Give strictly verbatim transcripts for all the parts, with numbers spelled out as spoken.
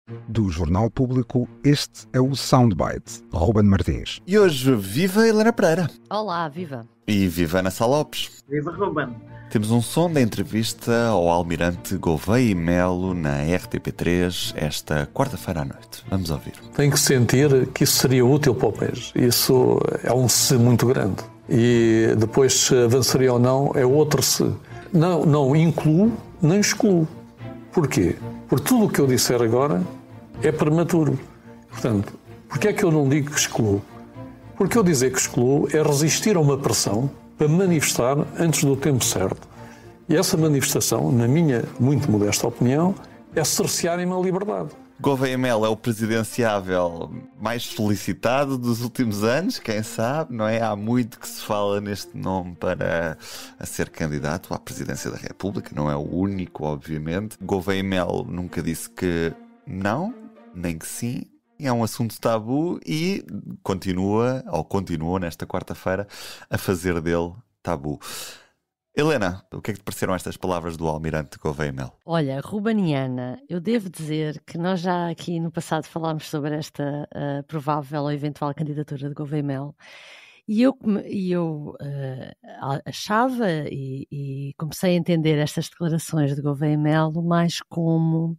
Do Jornal Público, este é o Soundbite, Ruben Martins. E hoje, viva Helena Pereira. Olá, viva. E viva Ana Sá Lopes. Viva Ruben. Temos um som da entrevista ao almirante Gouveia e Melo na R T P três esta quarta-feira à noite. Vamos ouvir. Tenho que sentir que isso seria útil para o país. Isso é um se muito grande. E depois, se avançaria ou não, é outro se. Não, não incluo, nem excluo. Porquê? Porque tudo o que eu disser agora é prematuro. Portanto, porquê é que eu não digo que excluo? Porque eu dizer que excluo é resistir a uma pressão para manifestar antes do tempo certo. E essa manifestação, na minha muito modesta opinião, é cercearem-me a liberdade. Gouveia e Melo é o presidenciável mais solicitado dos últimos anos, quem sabe, não é? Há muito que se fala neste nome para a ser candidato à presidência da República, não é o único, obviamente. Gouveia e Melo nunca disse que não, nem que sim. É um assunto tabu e continua, ou continuou nesta quarta-feira, a fazer dele tabu. Helena, o que é que te pareceram estas palavras do almirante Gouveia e Melo? Olha, Rubaniana, eu devo dizer que nós já aqui no passado falámos sobre esta uh, provável ou eventual candidatura de Gouveia e Melo e eu, e eu uh, achava e, e comecei a entender estas declarações de Gouveia e Melo mais como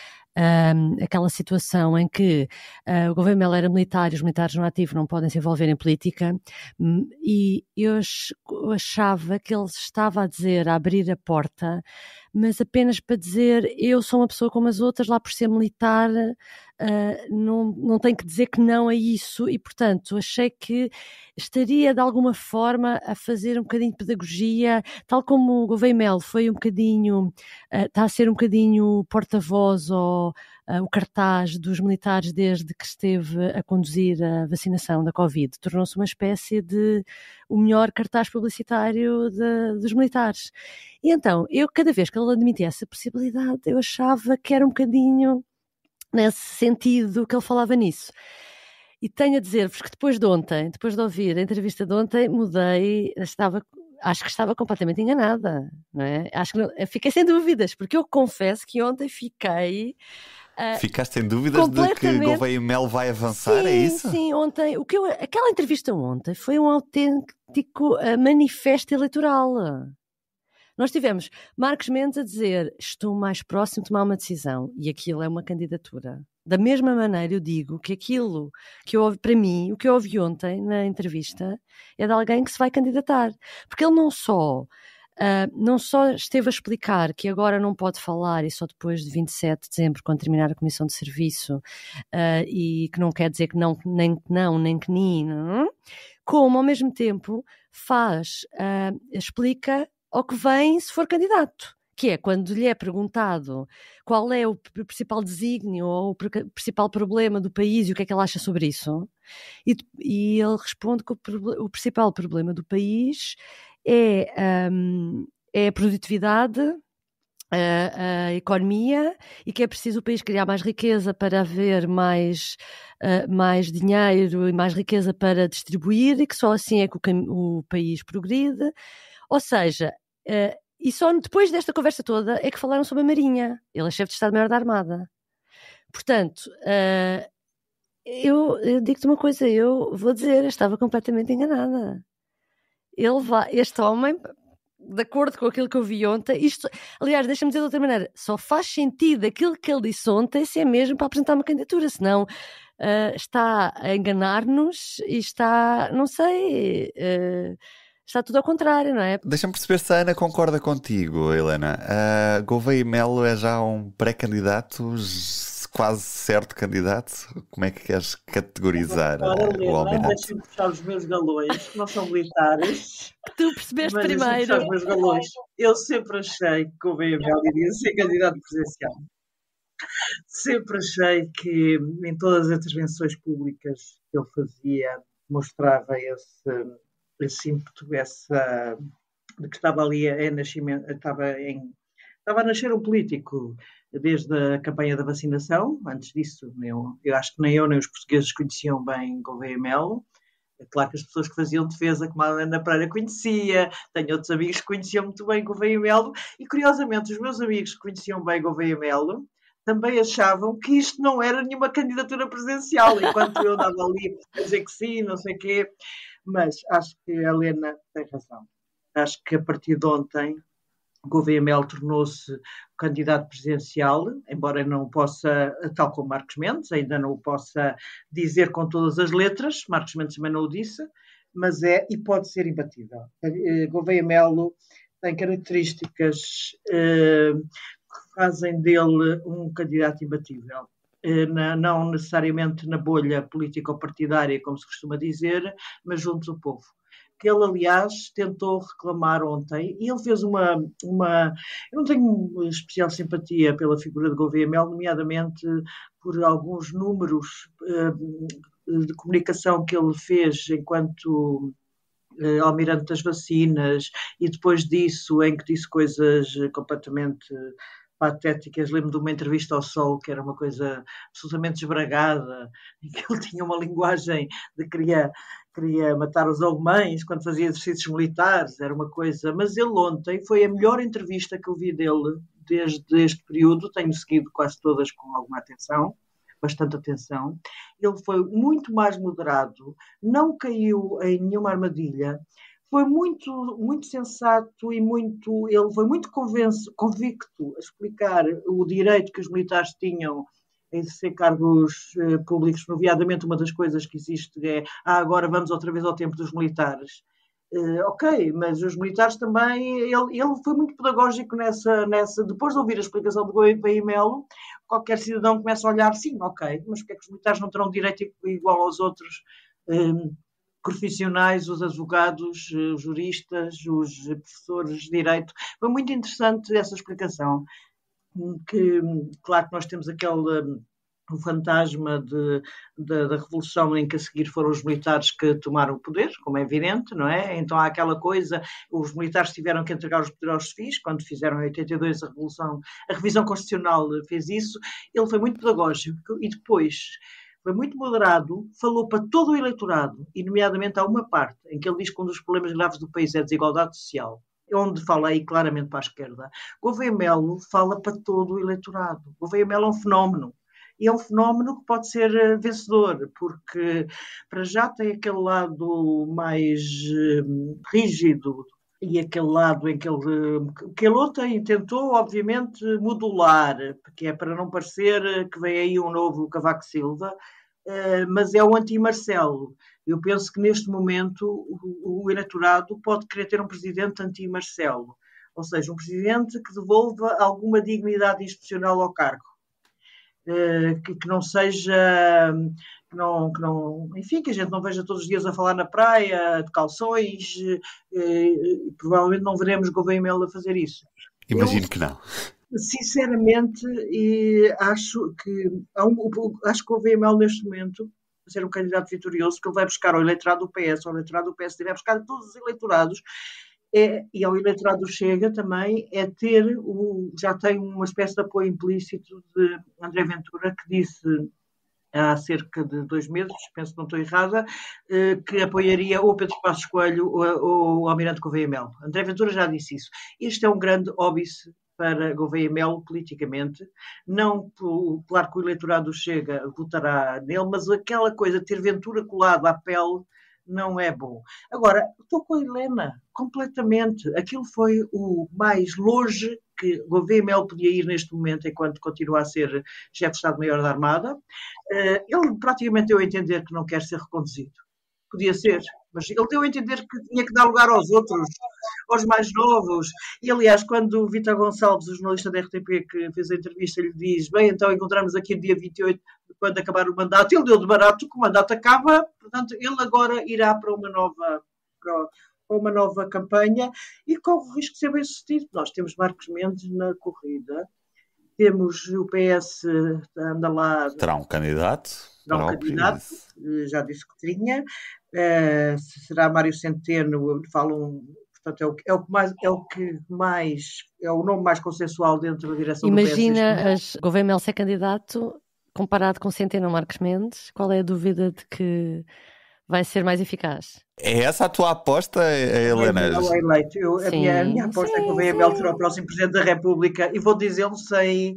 Um, aquela situação em que uh, o Gouveia e Melo era militar e os militares no ativo não podem se envolver em política, um, e eu achava que ele estava a dizer, a abrir a porta, mas apenas para dizer eu sou uma pessoa como as outras, lá por ser militar uh, não, não tenho que dizer que não a isso, e portanto achei que estaria de alguma forma a fazer um bocadinho de pedagogia, tal como o Gouveia e Melo foi um bocadinho, uh, está a ser um bocadinho porta-voz ou uh, o cartaz dos militares desde que esteve a conduzir a vacinação da Covid. Tornou-se uma espécie de o melhor cartaz publicitário de, dos militares. E então, eu cada vez que ele admitia essa possibilidade, eu achava que era um bocadinho nesse sentido que ele falava nisso. E tenho a dizer-vos que depois de ontem, depois de ouvir a entrevista de ontem, mudei, estava, acho que estava completamente enganada, não é? Acho que não, fiquei sem dúvidas, porque eu confesso que ontem fiquei... Uh, Ficaste sem dúvidas de que Gouveia e Melo vai avançar, sim, é isso? Sim, ontem, o que eu, aquela entrevista ontem foi um autêntico uh, manifesto eleitoral. Nós tivemos Marcos Mendes a dizer estou mais próximo de tomar uma decisão e aquilo é uma candidatura. Da mesma maneira eu digo que aquilo que eu ouvi, para mim, o que eu ouvi ontem na entrevista é de alguém que se vai candidatar. Porque ele não só... Uh, não só esteve a explicar que agora não pode falar e só depois de vinte e sete de dezembro, quando terminar a comissão de serviço, uh, e que não quer dizer que não, nem que não, nem que nem, não, como ao mesmo tempo faz, uh, explica ao que vem se for candidato, que é quando lhe é perguntado qual é o principal desígnio ou o principal problema do país e o que é que ele acha sobre isso, e, e ele responde que o, o principal problema do país é, um, é a produtividade, a, a economia, e que é preciso o país criar mais riqueza para haver mais, uh, mais dinheiro e mais riqueza para distribuir, e que só assim é que o, o país progride. Ou seja, uh, e só depois desta conversa toda é que falaram sobre a Marinha. Ele é chefe de Estado-Maior da Armada. Portanto, uh, eu, eu digo-te uma coisa, eu vou dizer, eu estava completamente enganada. Ele vai, este homem, de acordo com aquilo que eu vi ontem, isto, aliás, deixa-me dizer de outra maneira, só faz sentido aquilo que ele disse ontem se é mesmo para apresentar uma candidatura, senão uh, está a enganar-nos e está, não sei, uh, está tudo ao contrário, não é? Deixa-me perceber se a Ana concorda contigo, Helena. Uh, Gouveia e Melo é já um pré-candidato, quase certo candidato? Como é que queres categorizar Ora, uh, o almirante? Deixa-me puxar os meus galões, que não são militares. Tu percebeste mas primeiro. Puxar os meus galões. Eu sempre achei que Gouveia e Melo iria ser candidato presidencial. Sempre achei que em todas as intervenções públicas que ele fazia, mostrava esse, esse ímpeto, essa, de que estava ali a, a nascimento, estava, em, estava a nascer um político. Desde a campanha da vacinação, antes disso, eu, eu acho que nem eu nem os portugueses conheciam bem Gouveia e Melo. É claro que as pessoas que faziam defesa, como a Ana Pereira conhecia, tenho outros amigos que conheciam muito bem Gouveia e Melo, e curiosamente os meus amigos que conheciam bem Gouveia e Melo também achavam que isto não era nenhuma candidatura presidencial, enquanto eu andava ali a dizer que sim, não sei o quê. Mas acho que a Helena tem razão. Acho que a partir de ontem Gouveia Melo tornou-se candidato presidencial, embora não possa, tal como Marcos Mendes, ainda não o possa dizer com todas as letras, Marcos Mendes também não o disse, mas é e pode ser imbatível. Gouveia Melo tem características eh, que fazem dele um candidato imbatível. Eh, na, não necessariamente na bolha político-partidária, como se costuma dizer, mas junto do povo. Que ele, aliás, tentou reclamar ontem, e ele fez uma, uma... Eu não tenho especial simpatia pela figura de Gouveia Melo, nomeadamente por alguns números uh, de comunicação que ele fez enquanto uh, almirante das vacinas, e depois disso, em que disse coisas completamente patéticas. Lembro de uma entrevista ao Sol, que era uma coisa absolutamente desbragada, em que ele tinha uma linguagem de queria... queria matar os alemães quando fazia exercícios militares, era uma coisa... Mas ele ontem foi a melhor entrevista que eu vi dele desde este período, tenho seguido quase todas com alguma atenção, bastante atenção. Ele foi muito mais moderado, não caiu em nenhuma armadilha, foi muito, muito sensato e muito... Ele foi muito convence, convicto a explicar o direito que os militares tinham a exercer cargos uh, públicos, nomeadamente uma das coisas que existe é ah, agora vamos outra vez ao tempo dos militares. Uh, ok, mas os militares também, ele, ele foi muito pedagógico nessa, nessa, depois de ouvir a explicação do Gouveia Melo, qualquer cidadão começa a olhar, sim, ok, mas porque é que os militares não terão direito igual aos outros um, profissionais, os advogados, os juristas, os professores de direito? Foi muito interessante essa explicação. Que, claro que nós temos aquele um, o fantasma de, de, da Revolução em que a seguir foram os militares que tomaram o poder, como é evidente, não é? Então há aquela coisa, os militares tiveram que entregar os poderes aos civis, quando fizeram em oitenta e dois a Revolução, a revisão constitucional fez isso. Ele foi muito pedagógico e depois foi muito moderado, falou para todo o eleitorado, e nomeadamente há uma parte em que ele diz que um dos problemas graves do país é a desigualdade social, onde fala aí claramente para a esquerda. Gouveia Melo fala para todo o eleitorado. Gouveia Melo é um fenómeno. E é um fenómeno que pode ser vencedor, porque para já tem aquele lado mais uh, rígido e aquele lado em que ele, que ele ontem tentou, obviamente, modular, porque é para não parecer que vem aí um novo Cavaco Silva, uh, mas é o anti-Marcelo. Eu penso que neste momento o, o eleitorado pode querer ter um presidente anti-Marcelo, ou seja, um presidente que devolva alguma dignidade institucional ao cargo, uh, que, que não seja, que não, que não, enfim, que a gente não veja todos os dias a falar na praia, de calções, uh, provavelmente não veremos Gouveia Melo a fazer isso. Imagino Eu, que não. Sinceramente, e acho que há um, acho que Gouveia Melo neste momento ser um candidato vitorioso, que ele vai buscar ao eleitorado do P S, ao eleitorado do P S D, vai buscar todos os eleitorados, é, e ao eleitorado do Chega também, é ter, o, já tem uma espécie de apoio implícito de André Ventura, que disse há cerca de dois meses, penso que não estou errada, que apoiaria ou Pedro Passos Coelho ou o Almirante Gouveia Melo. André Ventura já disse isso. Este é um grande óbice para Gouveia Melo politicamente, não, claro que o eleitorado Chega votará nele, mas aquela coisa de ter Ventura colado à pele não é bom. Agora, estou com a Helena, completamente. Aquilo foi o mais longe que Gouveia Melo podia ir neste momento, enquanto continua a ser chefe de Estado-Maior da Armada. Ele praticamente deu a entender que não quer ser reconduzido. Podia ser, mas ele deu a entender que tinha que dar lugar aos outros, aos mais novos. E, aliás, quando o Vítor Gonçalves, o jornalista da R T P, que fez a entrevista, lhe diz, bem, então encontramos aqui no dia vinte e oito, quando acabar o mandato, ele deu de barato que o mandato acaba, portanto, ele agora irá para uma nova, para uma nova campanha e corre o risco de ser bem sucedido. Nós temos Marcos Mendes na corrida, temos o P S, anda lá... Terá um candidato? Terá um candidato, já disse que tinha. Uh, será Mário Centeno, falam, portanto, é o, é o que mais, é o que mais, é o nome mais consensual dentro da direção Imagina do P S. Imagina Gouveia Melo ser candidato comparado com Centeno ou Marcos Mendes, qual é a dúvida de que vai ser mais eficaz? É essa a tua aposta, Helena? Eu, eleito. Eu, a, minha, a minha aposta sim, é que Gouveia Melo será o próximo Presidente da República, e vou dizê-lo sem,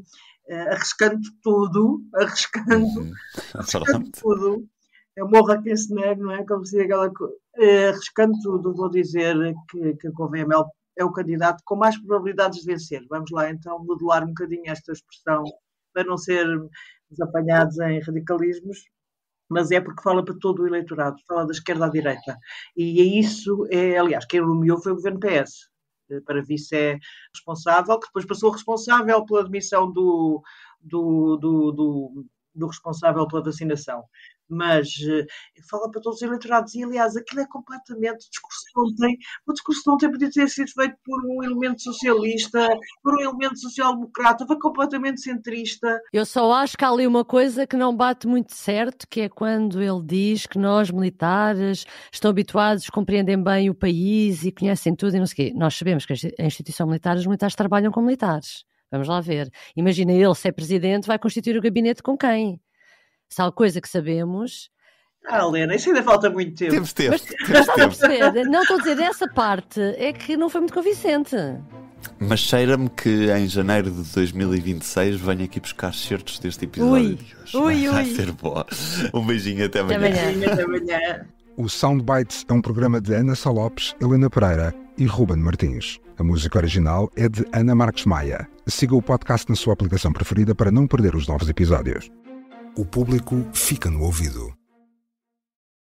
uh, arriscando tudo, arriscando, Uhum. arriscando Pronto. tudo. Eu morro a quem se negue, não é? Como se diz aquela coisa. Uh, arriscando tudo, vou dizer que, que Gouveia Mel é o candidato com mais probabilidades de vencer. Vamos lá então modular um bocadinho esta expressão para não sermos apanhados em radicalismos, mas é porque fala para todo o eleitorado, fala da esquerda à direita. E é isso, é, aliás, quem nomeou foi o governo P S. Para vice é responsável, que depois passou responsável pela admissão do, do, do, do, do responsável pela vacinação. Mas uh, fala para todos os eleitorados e, aliás, aquilo é completamente, o discurso não tem, o discurso não tem podia ter sido feito por um elemento socialista, por um elemento social-democrata, foi completamente centrista. Eu só acho que há ali uma coisa que não bate muito certo, que é quando ele diz que nós, militares, estão habituados, compreendem bem o país e conhecem tudo e não sei o quê. Nós sabemos que a instituição militar, os militares trabalham com militares. Vamos lá ver. Imagina ele, se é presidente, vai constituir o gabinete com quem? Se há coisa que sabemos... Ah, Helena, isso ainda falta muito tempo. Temos tempo. Mas, Temos mas estás a tempo. perceber? Não estou a dizer, essa parte é que não foi muito convincente. Mas cheira-me que em janeiro de dois mil e vinte e seis venho aqui buscar certos deste episódio Ui, de hoje. ui, Vai ui. ser bom. Um beijinho, até Até amanhã. amanhã. Até amanhã. O Soundbites é um programa de Ana Sá Lopes, Helena Pereira e Ruben Martins. A música original é de Ana Marques Maia. Siga o podcast na sua aplicação preferida para não perder os novos episódios. O público fica no ouvido.